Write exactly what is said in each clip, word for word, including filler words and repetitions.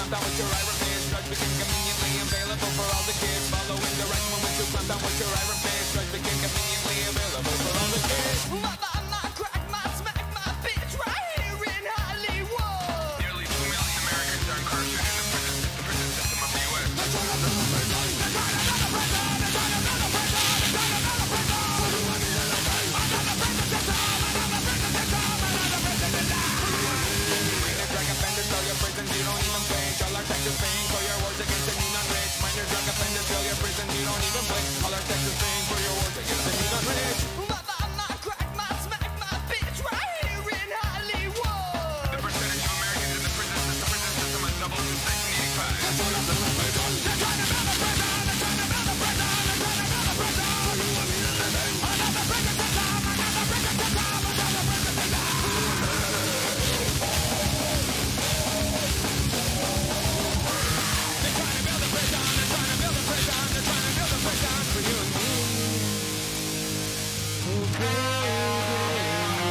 climb down with your iron fist. Drugs became conveniently available for all the kids. Following the right moment to climb down with your iron fist. Drugs became conveniently available for all the kids. Mother, my crack, my smack, my bitch, right here in Hollywood. Nearly two million Americans are incarcerated in the prison, the prison system of the U S They're trying to build a prison. They're trying to build a prison. They're trying to build a prison. They're trying to build a prison. So you want me to live in? Another prison system. Another prison system. Another prison system. Minor drug offenders, fill your prisons, you don't even pay. All our taxes paying for your wars against the new non-rich. Minor drug offenders, fill your prison, you don't even pay. All our taxes paying for your wars against the new non-rich. Mother, my crack, my smack, my bitch, right here in Hollywood. The percentage of Americans in the prison system, prison system has doubled since nineteen eighty-five. They're trying to build a prison. They're trying to build a prison. They're trying to build a prison. They're trying to build a prison. So you want me to live in? Another prison system. Another prison system. Another prison system. They're trying to build a prison, they're trying to build a prison, they're trying to build a prison for you and me. Oh, baby.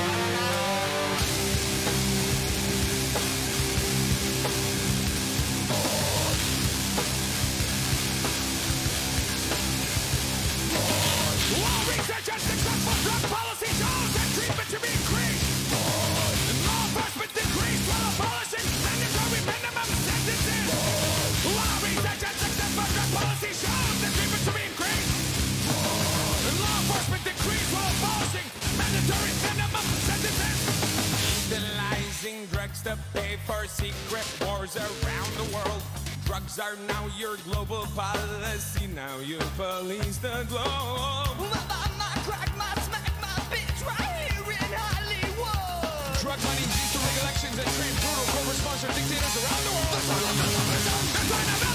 Law research and successful drug policy shows that treatment should be increased. And law enforcement decreased while abolishing mandatory minimum sentences. Law research and successful drug policy shows that treatment should be increased. And law enforcement decreased while abolishing mandatory minimum sentences. Legalizing drugs to pay for secret wars around the world. Drugs are now your global policy. Now you police the globe. Mother, my crack, my smack, my bitch, right here in Hollywood. Drug money used to rig elections and train brutal corporate-sponsored dictators around the world. They're trying to build a prison. They're trying to build